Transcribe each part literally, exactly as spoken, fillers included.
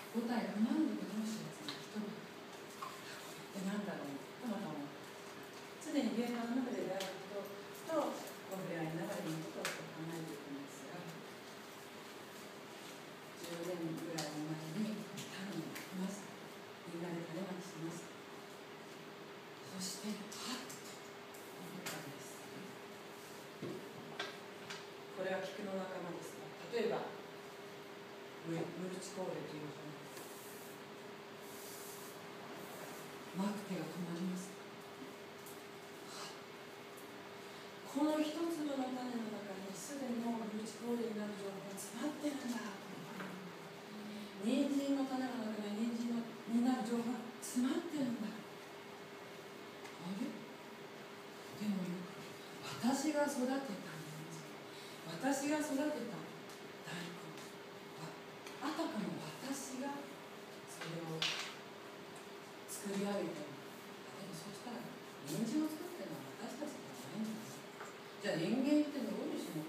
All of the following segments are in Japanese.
五体不満足の施設の人々で、なんだろう、たまたま常に現場の中で出会う人とお触れ合いながらのことを考えていくんですが、じゅうねんぐらい前に種をまきました。みんなで種まきしました。そしてはっと思ったんです。これは菊の仲間ですが、例えばムルチコーレという花です。まく手が止まります。この一粒の種の中にすでにもうムルチコーレになる情報が詰まってるんだ。人参の種の中に人参のになる情報が詰まってるんだ。あれ？でもよく私が育てたんです。私が育てた大根はあたかも私がそれを作り上げてる。でもそしたら人参を作ってるのは私たちじゃないんです。じゃあ人間ってどういう仕事？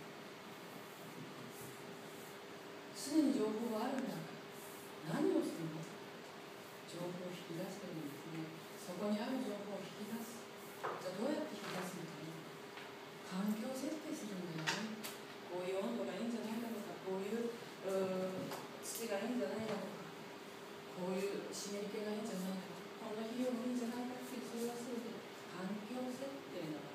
すでに情報があるんだから何をするの？情報を引き出してるんですね。そこにある情報を引き出す。じゃあどうやって引き出すのかな？環境設定するんだよね。こういう温度がいいんじゃないだろうか、こういう、う土がいいんじゃないだろうか、こういう湿り気がいいんじゃないだろうか、こんな肥料がいいんじゃないかっていう、それは全て環境設定なわ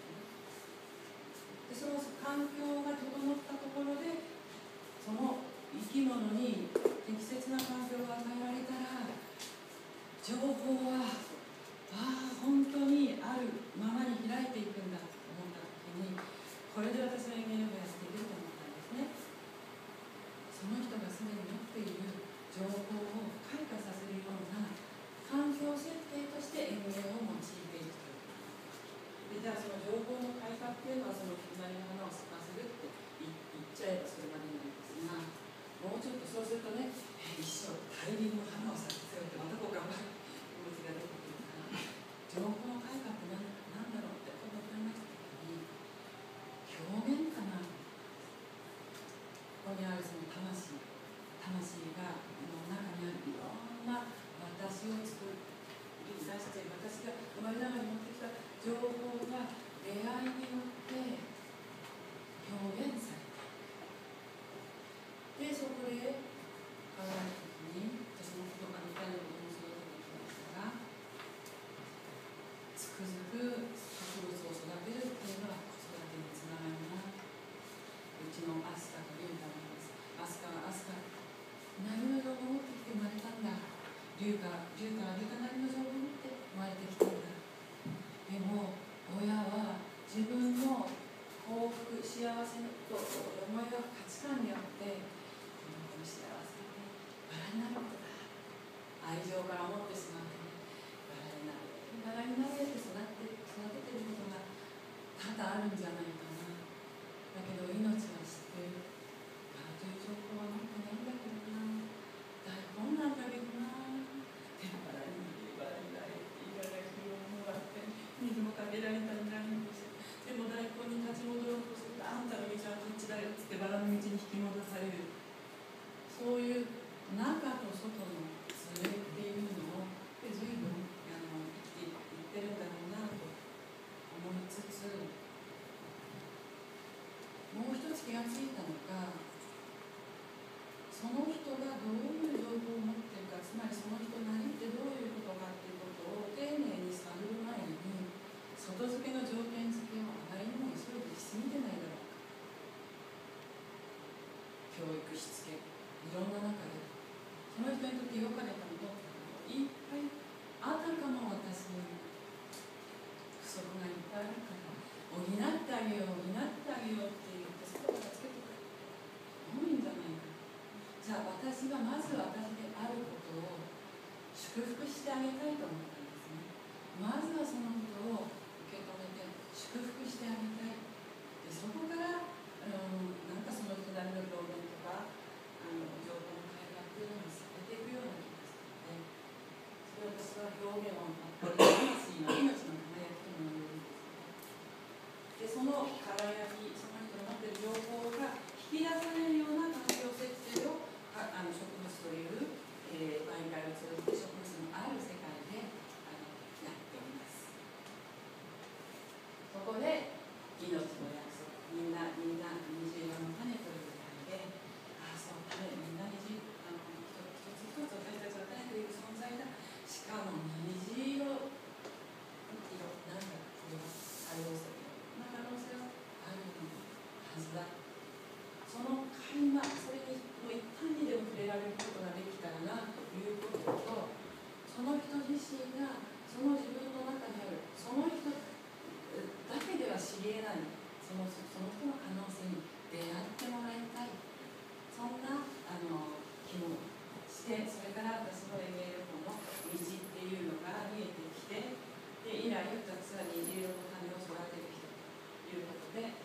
けですよね。でその環境が整ったところで、その生き物に適切な環境が与えられたら、情報はああ本当にあるままに開いていくんだと思った時に、これで私は園芸をやっていけると思ったんですね。その人がすでに持っている情報を開花させるような環境設定として園芸を用いているという。でじゃあその情報の開花っていうのはその隣の花を咲かせるって言っちゃえばそれまでなんですが、もうちょっとそうするとね、一生大輪の花を咲かせようってまたこう頑張る気持ちが出てくるから、情報の開花って何だろうって今度考えた時に、表現かな。ここにあるその魂魂がの中にあるいろんな私を作り出して私が生まれながらに持ってきた情報が出会いによって表現されて、でそこで考えるときに、私もこの似たようなことも育ててきましたが、つくづく植物を育てるっていうのは子育てにつながるな。うちのアスカとリュウカがいます。アスカはアスカ何の情報を持ってきて生まれたんだ。リュウカリュウカはリュウカなりの情報を持って生まれてきたんだ。でも親は自分の幸福幸せと思いは価値観によってこの子の幸せでバラになることだ、愛情から思ってしまってね、バラになれバラになれって育て育ててることが多々あるんじゃないかな。だけど命は知ってる。バラという情報は持ってないんだけどな、大根なんだけどな、でもバラになれバラになれって言われるようにもあって水もかけられたりないんですよ。でも大根に立ち戻ろうとすると、あんたの道はこっちだよってバラの道に引き戻される。そういう中と外のズレっていうのを随分あの生きていってるんだろうなと思いつつ、もう一つ気がついたのが、その人がどういう情報を持っているか、つまりその人なりってどういうことかっていうことを丁寧に探る前に、外付けの条件付けをあまりにも急いでしすぎてないだろうか。教育しつけいろんな中でその人にとって良かれたものいっぱいあたかも私に不足がいっぱいあるから補ってあげよう補ってあげようって言って外からつけてくる多いんじゃないか。じゃあ私はまず私であることを祝福してあげたいと思ったんですね。まずはそのことを受け止めて祝福してあげたい。でそこからあのなんかその人なりの表現とかあの情報の開発っていうのをされていくような気がするので、それを私は表現を魂の命の輝きというのを言うんです。でその輝き、その人の持っている情報が引き出されるような環境設定をあの植物という来をさらに有力の種を育てる人ということで、